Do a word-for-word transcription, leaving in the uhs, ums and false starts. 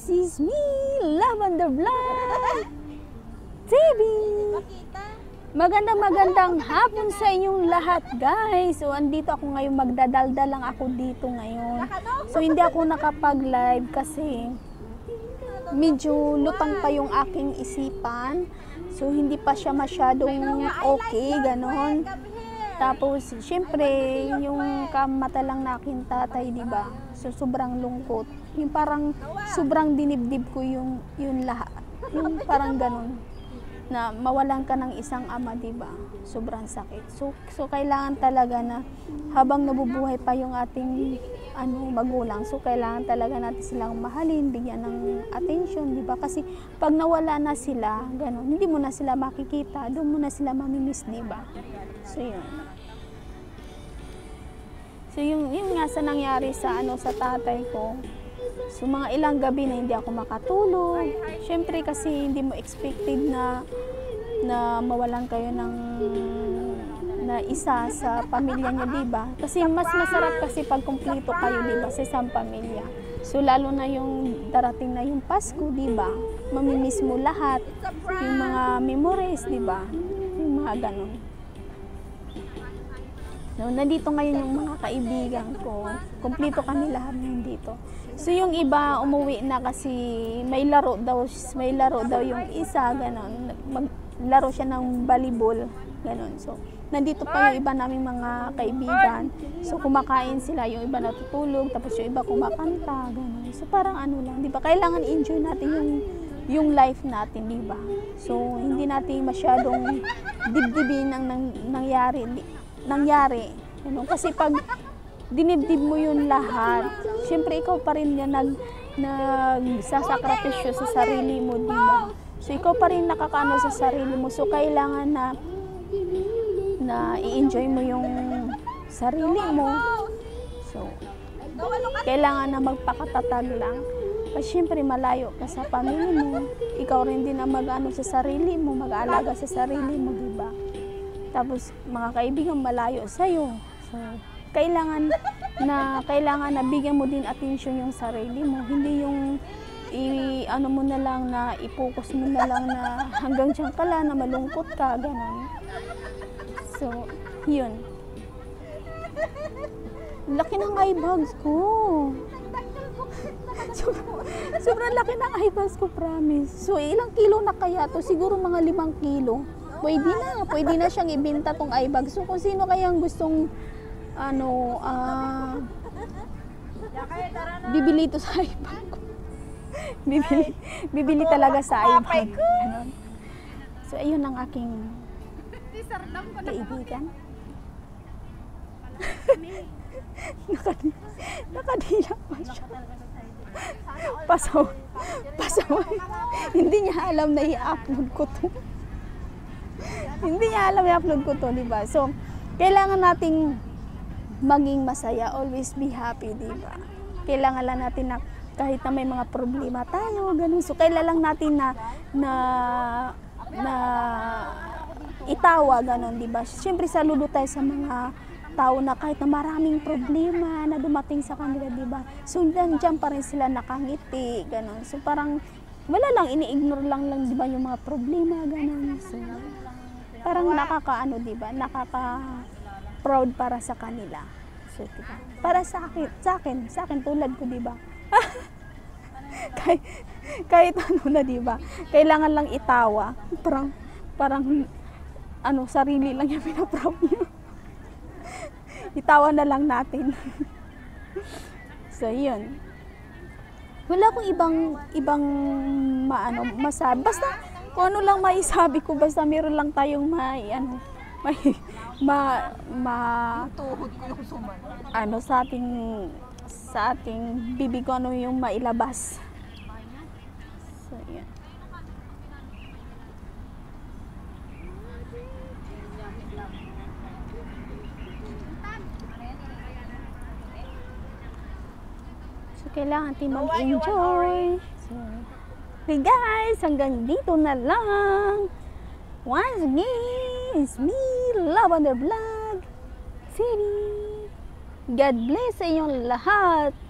is me, Lavender Vlog T V. Magandang magandang hapon sa inyong lahat, guys. So andito ako ngayon, magdadaldal lang ako dito ngayon. So hindi ako nakapag-live kasi medyo lutang pa yung aking isipan. So hindi pa siya masyadong okay, ganon. Tapos syempre yung kamata lang na aking tatay, di ba? So sobrang lungkot. Yung parang sobrang dinibdib ko yung yung lahat. Yung parang ganon na mawalan ka ng isang ama, di ba? Sobrang sakit. So so kailangan talaga na habang nabubuhay pa yung ating ano magulang, so kailangan talaga natin silang mahalin, bigyan ng attention, di ba? Kasi pag nawala na sila, ganon, hindi mo na sila makikita, doon mo na sila mamimiss, di ba? So yun. So yung, yung nga sa nangyari sa ano sa tatay ko. So mga ilang gabi na hindi ako makatulog. Syempre kasi hindi mo expected na na mawalan kayo ng na isa sa pamilya niya, di ba? Kasi mas masarap kasi pag kumpleto kayo, di ba, sa isang pamilya. So lalo na yung darating na yung Pasko, di ba? Mamimiss mo lahat, yung mga memories, di ba? Yung mga ganun. No, nandito ngayon yung mga kaibigan ko. Kumpleto kami lahat nandito. So yung iba umuwi na kasi may laro daw, may laro daw yung isa, ganon. Maglaro siya ng volleyball, ganon. So nandito pa yung iba naming mga kaibigan. So kumakain sila, yung iba natutulog, tapos yung iba kumakanta, ganon. So parang ano lang, di ba? Kailangan enjoy natin yung yung life natin, di ba? So hindi natin masyadong dibdibin ang nang, nangyari, nangyari. Ano? Kasi pag dinibdib mo yun lahat, syempre ikaw pa rin yan nag, nagsasakripisyo sa sarili mo, di ba? So ikaw pa rin nakakaano sa sarili mo. So kailangan na na i-enjoy mo yung sarili mo. So kailangan na magpakatatag lang. Kasi syempre malayo ka sa pamilya mo. Ikaw rin din na mag-ano sa sarili mo, mag-aalaga sa sarili mo, di ba? Tapos mga kaibigan malayo sa'yo. So, kailangan na kailangan na bigyan mo din attention yung sarili mo. Hindi yung i ano mo na lang na i-focus mo na lang na hanggang diyan ka lang na malungkot ka, ganun. So, yun. Laki ng eye bags ko. Sobrang, sobrang laki ng eye bags ko, promise. So, ilang kilo na kaya to? Siguro mga limang kilo. Pwede na, pwede na siyang ibenta tong eye bag. So kung sino kayang gustong ano, ah, uh, bibili ito sa eye bag ko. bibili, bibili talaga sa eye bag. Ano? So ayun ang aking kaibigan. Nakadi, nakadila pa siya. Pasaw, pasaw. Hindi niya alam na i-upload ko to. Hindi niya alam i-upload ko to, di ba? So, kailangan nating maging masaya, always be happy, di ba? Kailangan lang natin na kahit na may mga problema tayo, ganun. So, kailangan lang natin na na na itawa, ganun, di ba? Siyempre, saludo tayo sa mga tao na kahit na maraming problema na dumating sa kanila, di ba? So, nandiyan pa rin sila nakangiti, ganun. So, parang wala lang, ini-ignore lang lang, di ba, yung mga problema, ganun. So, parang nakakaano, di ba? Nakaka-proud para sa kanila. So, diba? Para sa akin, sa akin, sa akin tulad ko, di ba? kahit, kahit ano na, di ba? Kailangan lang itawa. Parang, parang, ano, sarili lang yung pinaproud niyo. Itawa na lang natin. So, yun. Wala akong ibang, ibang, maano, masabi. Basta, kung ano lang maisabi ko, basta meron lang tayong may, ano, may, ma, ma, tuhod ko yung suman. Ano, sa ating, sa ating bibig ko, ano yung mailabas. So, yan. So, kailangan natin mag-enjoy. So, okay guys, hanggang dito na lang. Once again, it's me, Lavender Vlog City. God bless sa inyong lahat.